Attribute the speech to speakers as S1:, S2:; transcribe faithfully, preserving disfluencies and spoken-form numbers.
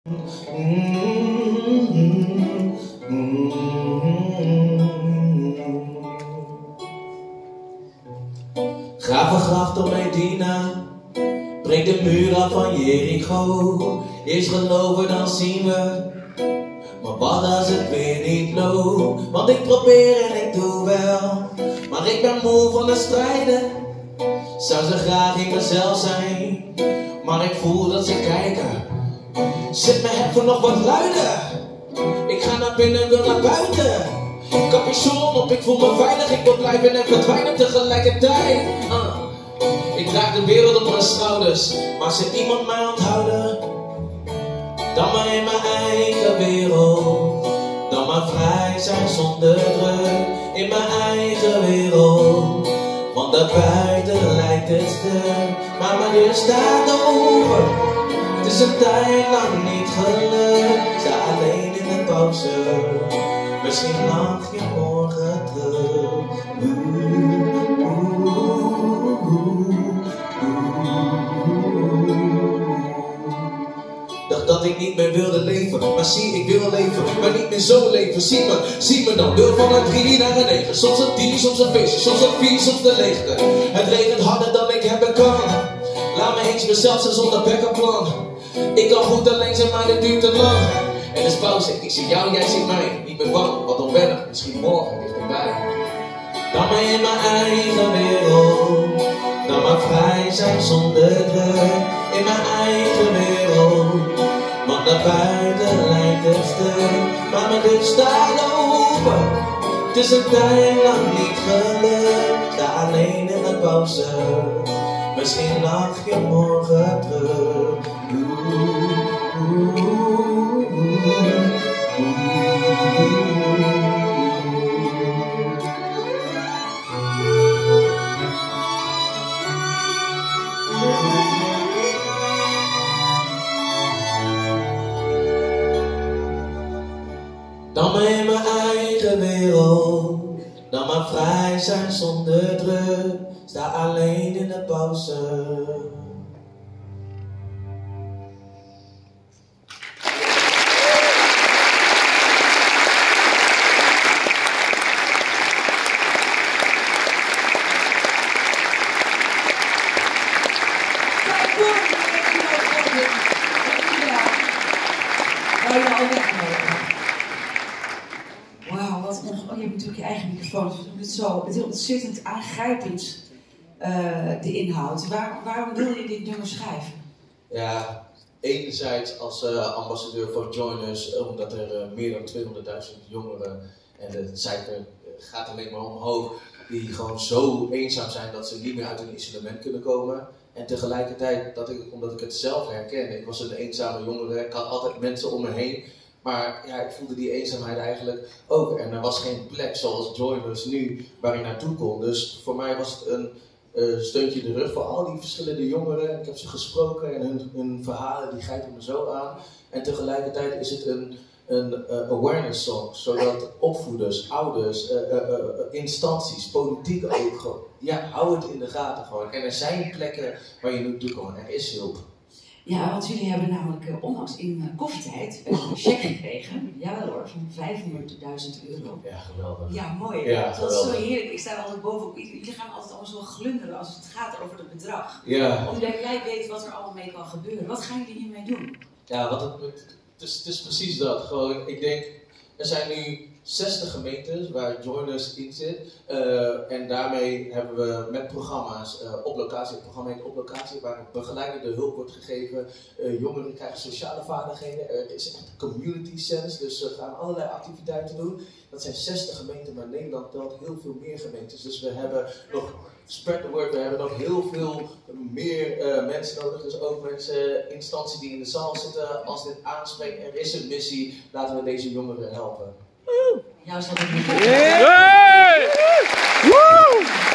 S1: Graaf een graf door Medina, breek de muur af van Jericho. Eerst geloven, dan zien we. Maar wat als het weer niet loopt? Want ik probeer en ik doe wel, maar ik ben moe van het strijden. Zou ze graag in mezelf zijn, maar ik voel dat ze kijken. Zet mijn heffen nog wat luider. Ik ga naar binnen, wil naar buiten. Capuchon op, ik voel me veilig. Ik wil blijven en verdwijnen tegelijkertijd. uh. Ik draag de wereld op mijn schouders, maar ze iemand mij onthouden. Dan maar in mijn eigen wereld. Dan maar vrij zijn zonder druk. In mijn eigen wereld. Want daarbuiten lijkt het stil, maar mijn deur staat open. Het is een tijd lang niet gelukt. Sta alleen in de pauze. Misschien lach je morgen terug. Oeh, oeh, oeh, Dacht dat ik niet meer wilde leven, maar zie ik wil leven, maar niet meer zo leven. Zie me, zie me dan, wil van een drie naar een negen. Soms een tien, soms een feestje, soms een vier, soms de leegte. Het regent harder dan ik hebben kan. Laat me eens mezelf zijn zonder backuplan. Ik kan goed alleen zijn, maar dit duurt te lang. En is pauze, ik zie jou, jij ziet mij. Niet meer bang, wat onwennig, misschien morgen dichterbij. Dan maar in mijn eigen wereld. Dan maar vrij zijn zonder druk. In mijn eigen wereld. Want naar buiten lijkt het stil, maar mijn deur staat open. Het is een tijd lang niet gelukt. Sta alleen in de pauze. Misschien lach je morgen terug. Oeh, oeh, oeh, Dan maar in mijn eigen wereld. Dan maar vrij zijn zonder druk. Sta alleen in de pauze.
S2: Wauw, wat ongelooflijk. Je hebt natuurlijk je eigen microfoon, dus het is zo, het is ontzettend aangrijpend, uh, de inhoud. Waar, waarom wil je dit nummer schrijven?
S1: Ja, enerzijds als uh, ambassadeur van Join Us, omdat er uh, meer dan tweehonderdduizend jongeren, en de cijfer gaat alleen maar omhoog, die gewoon zo eenzaam zijn dat ze niet meer uit hun isolement kunnen komen. En tegelijkertijd, dat ik, omdat ik het zelf herken, ik was een eenzame jongere, ik had altijd mensen om me heen. Maar ja, ik voelde die eenzaamheid eigenlijk ook. En er was geen plek zoals Join Us nu waar ik naartoe kon. Dus voor mij was het een uh, steuntje in de rug voor al die verschillende jongeren. Ik heb ze gesproken en hun, hun verhalen die grijpen me zo aan. En tegelijkertijd is het een, een uh, awareness song. Zodat opvoeders, ouders, uh, uh, uh, instanties, politiek ook gewoon. Ja, hou het in de gaten gewoon. En er zijn plekken waar je naartoe kan. Er is hulp.
S2: Ja, want jullie hebben namelijk uh, onlangs in uh, koffietijd een check gekregen. Ja hoor, van vijfhonderdduizend euro.
S1: Ja, geweldig.
S2: Ja, mooi.
S1: Ja,
S2: dat
S1: geweldig.
S2: is zo heerlijk. Ik sta er altijd bovenop. Jullie gaan altijd allemaal zo glunderen als het gaat over het bedrag.
S1: Ja.
S2: Omdat jij weet wat er allemaal mee kan gebeuren. Wat gaan jullie hiermee doen?
S1: Ja, wat het, het, is, het is precies dat. Gewoon, ik denk, er zijn nu zestig gemeentes waar Join Us in zit. Uh, en daarmee hebben we met programma's uh, op locatie, het programma heet op locatie, waar begeleidende hulp wordt gegeven. Uh, jongeren krijgen sociale vaardigheden. Er is echt een community sense, dus we gaan allerlei activiteiten doen. Dat zijn zestig gemeenten, maar Nederland telt heel veel meer gemeentes. Dus we hebben nog, spread the word, we hebben nog heel veel meer uh, mensen nodig. Dus ook mensen, instanties die in de zaal zitten, als dit aanspreekt, er is een missie, laten we deze jongeren helpen.
S2: Ja, is dat een
S3: Hey! Woo!